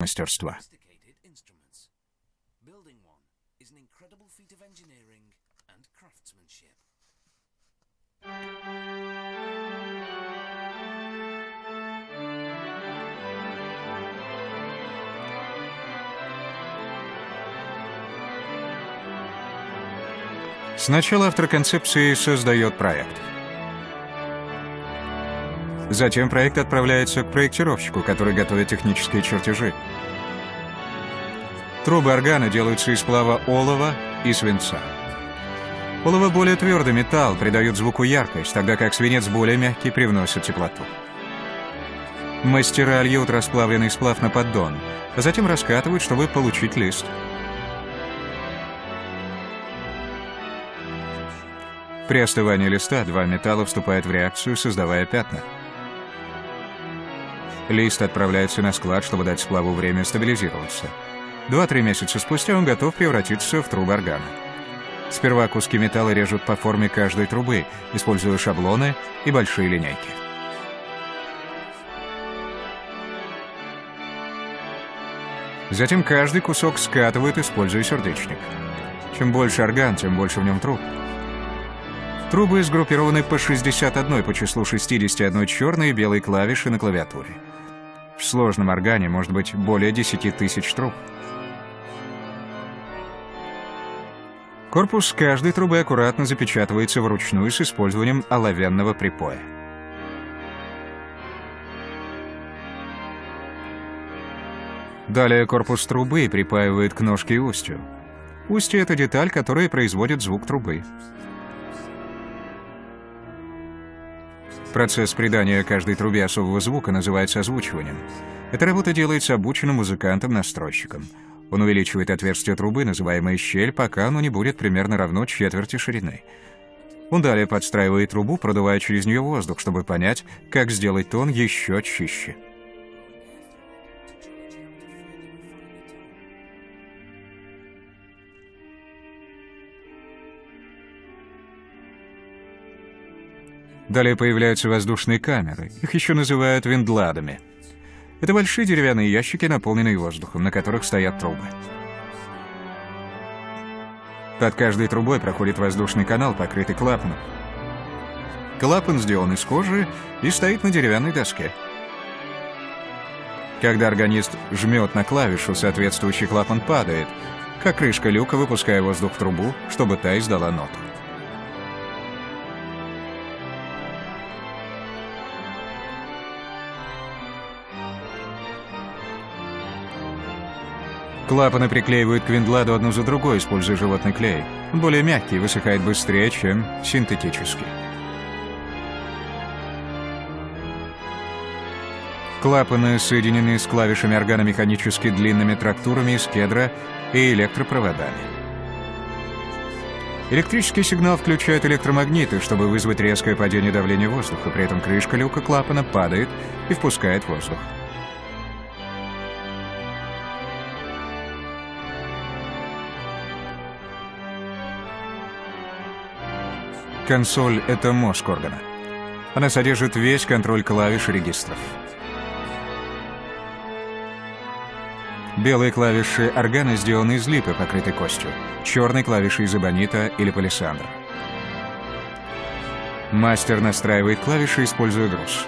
мастерства. Сначала автор концепции создает проект. Затем проект отправляется к проектировщику, который готовит технические чертежи. Трубы органа делаются из сплава олова и свинца. Олово более твердый металл, придает звуку яркость, тогда как свинец более мягкий, привносит теплоту. Мастера льют расплавленный сплав на поддон, а затем раскатывают, чтобы получить лист. При остывании листа два металла вступают в реакцию, создавая пятна. Лист отправляется на склад, чтобы дать сплаву время стабилизироваться. 2-3 месяца спустя он готов превратиться в трубы органа. Сперва куски металла режут по форме каждой трубы, используя шаблоны и большие линейки. Затем каждый кусок скатывают, используя сердечник. Чем больше орган, тем больше в нем труб. Трубы сгруппированы по 61 по числу 61 черной и белой клавиши на клавиатуре. В сложном органе может быть более 10 тысяч труб. Корпус каждой трубы аккуратно запечатывается вручную с использованием оловянного припоя. Далее корпус трубы припаивают к ножке и устью. Устье — это деталь, которая производит звук трубы. Процесс придания каждой трубе особого звука называется озвучиванием. Эта работа делается обученным музыкантом-настройщиком. Он увеличивает отверстие трубы, называемое щель, пока оно не будет примерно равно четверти ширины. Он далее подстраивает трубу, продувая через нее воздух, чтобы понять, как сделать тон еще чище. Далее появляются воздушные камеры. Их еще называют виндладами. Это большие деревянные ящики, наполненные воздухом, на которых стоят трубы. Под каждой трубой проходит воздушный канал, покрытый клапаном. Клапан сделан из кожи и стоит на деревянной доске. Когда органист жмет на клавишу, соответствующий клапан падает, как крышка люка, выпуская воздух в трубу, чтобы та издала ноту. Клапаны приклеивают к виндладу одну за другой, используя животный клей. Он более мягкий и высыхает быстрее, чем синтетический. Клапаны соединены с клавишами органа механически длинными трактурами из кедра и электропроводами. Электрический сигнал включает электромагниты, чтобы вызвать резкое падение давления воздуха. При этом крышка люка клапана падает и впускает воздух. Консоль — это мозг органа. Она содержит весь контроль клавиш и регистров. Белые клавиши органа сделаны из липы, покрытой костью. Черные клавиши из эбонита или палисандра. Мастер настраивает клавиши, используя груз.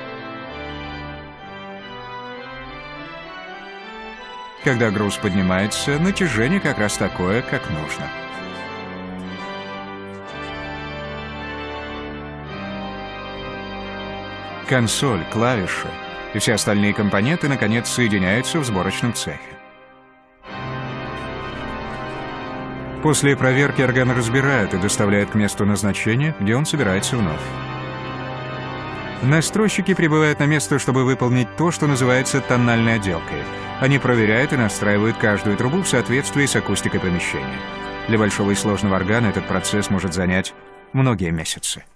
Когда груз поднимается, натяжение как раз такое, как нужно. Консоль, клавиши и все остальные компоненты, наконец, соединяются в сборочном цехе. После проверки орган разбирают и доставляют к месту назначения, где он собирается вновь. Настройщики прибывают на место, чтобы выполнить то, что называется тональной отделкой. Они проверяют и настраивают каждую трубу в соответствии с акустикой помещения. Для большого и сложного органа этот процесс может занять многие месяцы.